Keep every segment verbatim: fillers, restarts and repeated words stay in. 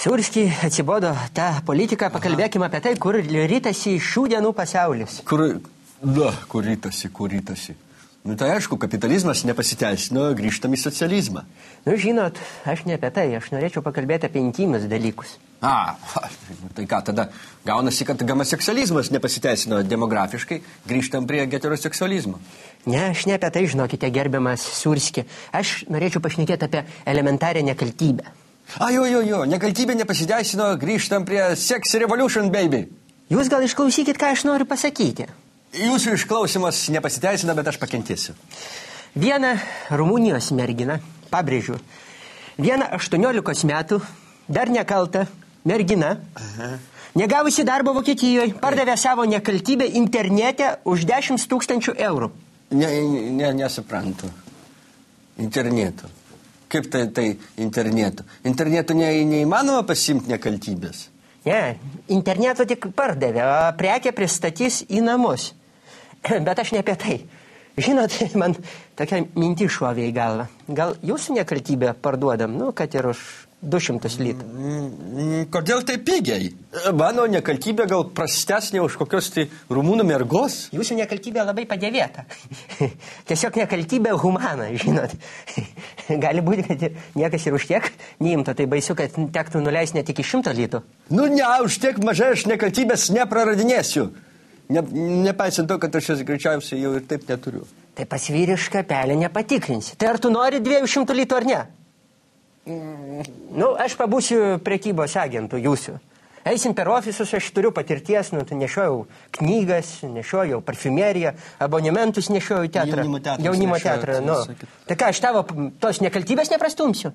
Siurski atsibodo tą politiką, pakalbėkime apie tai, kur rytasi šių dienų pasaulis. Kur, na, kur rytasi, kur rytasi. Nu tai aišku, kapitalizmas nepasiteisino, grįžtam į socializmą. Nu žinot, aš ne apie tai, aš norėčiau pakalbėti apie intymius dalykus. A, tai ką, tada gaunasi, kad homoseksualizmas nepasiteisino demografiškai, grįžtam prie heteroseksualizmo. Ne, aš ne apie tai, žinokite, gerbiamas Siurski. Aš norėčiau pašnekėti apie elementarią nekaltybę. A, jo, jo, jo, nekaltybė nepasiteisino, grįžtam prie sex revolution, baby. Jūs gal išklausykit, ką aš noriu pasakyti. Jūsų išklausimas nepasiteisino, bet aš pakentėsiu. Viena Rumunijos mergina, pabrėžiu, viena aštuoniolikos metų, dar nekalta mergina, aha, negavusi darbo Vokietijoje, pardavė savo nekaltybę internete už dešimt tūkstančių eurų. Ne, ne, nesuprantu. Internetu. Kaip tai, tai internetu? Internetu ne, neįmanoma pasimti nekaltybės. Ne, internetu tik pardavė, o prekė pristatys į namus. Bet aš ne apie tai. Žinot, man tokia mintis šovė į galvą. Gal jūsų nekaltybę parduodam, nu, kad ir už du šimtus litų. Mm, kodėl tai pigiai? Mano nekaltybė gal prastesnė už kokios tai rumūnų mergos? Jūsų nekaltybė labai padėvėta. Tiesiog nekaltybė humana, žinot. Gali būti, kad niekas ir už tiek neimto, tai baisu, kad tektų nuleisti net iki šimto litų. Nu ne, už tiek mažai aš nekaltybės nepraradinėsiu. Ne, nepaisant to, kad aš jas greičiausiai jau ir taip neturiu. Tai pas vyrišką pelę nepatikrinsi. Tai ar tu nori dviejų šimtų litų ar ne? Mm. Nu, aš pabūsiu prekybos agentų jūsų. Eisim per ofisus, aš turiu patirties, nu, tai nešiojau knygas, nešiojau parfumeriją, abonementus nešiojau teatrą. Jaunimo teatrą. Jaunimo teatrą, nu. Tai ką, aš tavo tos nekaltybės neprastumsiu?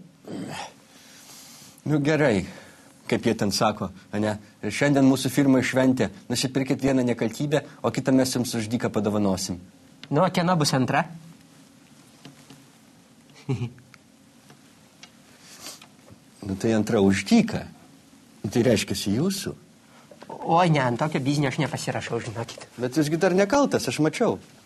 Nu, gerai. Kaip jie ten sako, ne? Šiandien mūsų firma šventė, nusipirkit vieną nekaltybę, o kitą mes jums už dyką padovanosim. Nu, o kieno bus antra? Nu, tai antra už dyką. Tai reiškiasi jūsų. Oi, ne, ant tokio biznio aš nepasirašau, žinokit. Bet jūsgi dar nekaltas, aš mačiau.